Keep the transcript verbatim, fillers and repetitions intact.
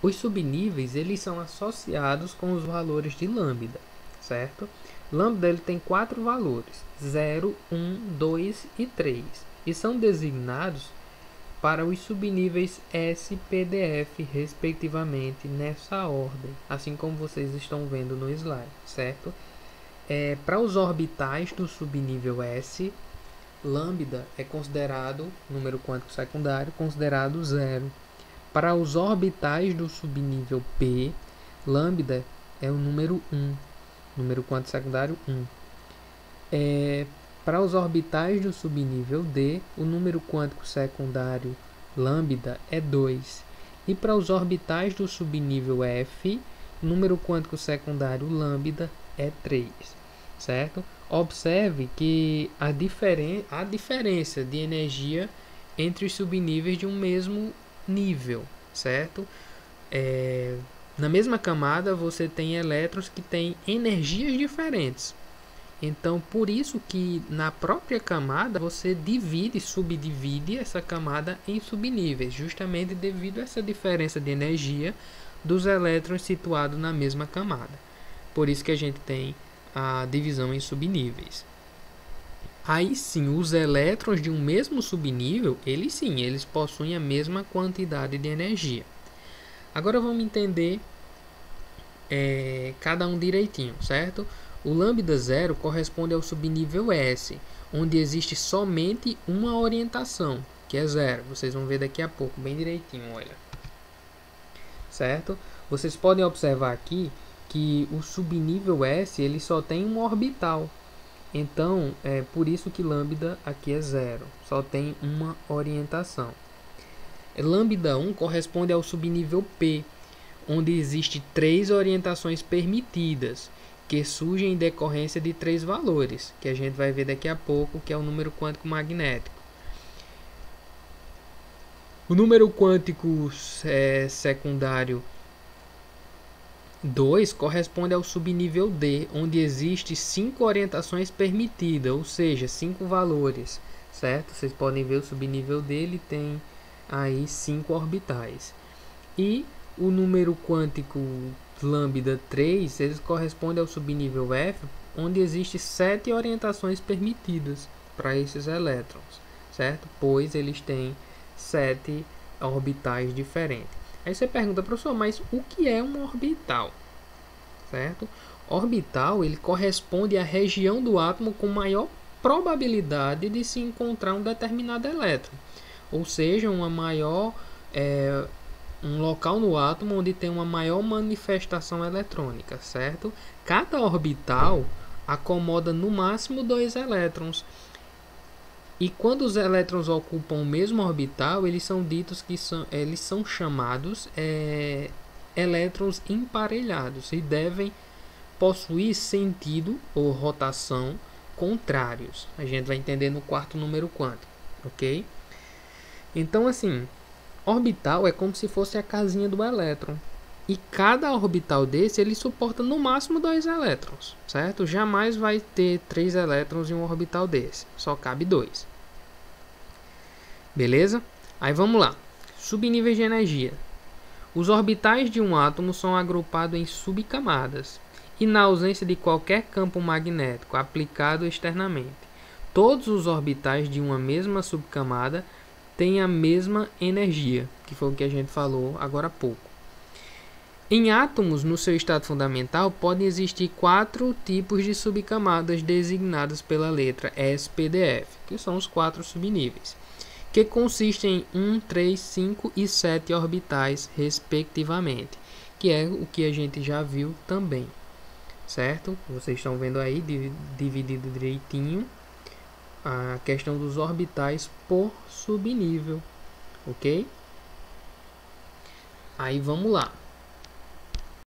Os subníveis, eles são associados com os valores de lambda, certo? Lambda ele tem quatro valores, zero, um, dois e três, e são designados para os subníveis S, P D F, respectivamente, nessa ordem, assim como vocês estão vendo no slide, certo? É, para os orbitais do subnível S, lambda é considerado, número quântico secundário, considerado zero. Para os orbitais do subnível P, lambda é o número um, número quântico secundário um. É, para os orbitais do subnível D, o número quântico secundário lambda é dois. E para os orbitais do subnível F, o número quântico secundário lambda é três. Certo? Observe que a, diferen a diferença de energia entre os subníveis de um mesmo nível, certo? É, na mesma camada você tem elétrons que têm energias diferentes. Então, por isso que na própria camada você divide, subdivide essa camada em subníveis, justamente devido a essa diferença de energia dos elétrons situados na mesma camada. Por isso que a gente tem a divisão em subníveis. Aí sim, os elétrons de um mesmo subnível, eles sim, eles possuem a mesma quantidade de energia. Agora vamos entender é, cada um direitinho, certo? O lambda zero corresponde ao subnível S, onde existe somente uma orientação, que é zero. Vocês vão ver daqui a pouco, bem direitinho, olha. Certo? Vocês podem observar aqui que o subnível S ele só tem um orbital. Então, é por isso que lambda aqui é zero. Só tem uma orientação. Lambda um corresponde ao subnível P, onde existe três orientações permitidas, que surgem em decorrência de três valores, que a gente vai ver daqui a pouco, que é o número quântico magnético. O número quântico é, secundário dois corresponde ao subnível D, onde existe cinco orientações permitidas, ou seja, cinco valores, certo? Vocês podem ver o subnível D, ele tem aí cinco orbitais. E o número quântico lambda três, ele corresponde ao subnível F, onde existe sete orientações permitidas para esses elétrons, certo? Pois eles têm sete orbitais diferentes. Aí você pergunta, professor, mas o que é uma orbital? Certo? Orbital ele corresponde à região do átomo com maior probabilidade de se encontrar um determinado elétron, ou seja, uma maior é, um local no átomo onde tem uma maior manifestação eletrônica, certo? Cada orbital acomoda no máximo dois elétrons. E quando os elétrons ocupam o mesmo orbital, eles são ditos que são, eles são chamados é, elétrons emparelhados e devem possuir sentido ou rotação contrários. A gente vai entender no quarto número quântico, ok? Então, assim, orbital é como se fosse a casinha do elétron. E cada orbital desse, ele suporta no máximo dois elétrons, certo? Jamais vai ter três elétrons em um orbital desse. Só cabe dois. Beleza? Aí vamos lá. Subníveis de energia. Os orbitais de um átomo são agrupados em subcamadas. E na ausência de qualquer campo magnético aplicado externamente, todos os orbitais de uma mesma subcamada têm a mesma energia, que foi o que a gente falou agora há pouco. Em átomos, no seu estado fundamental, podem existir quatro tipos de subcamadas designadas pela letra S P D F, que são os quatro subníveis, que consistem em um, três, cinco e sete orbitais, respectivamente, que é o que a gente já viu também, certo? Vocês estão vendo aí, dividido direitinho, a questão dos orbitais por subnível, ok? Aí vamos lá.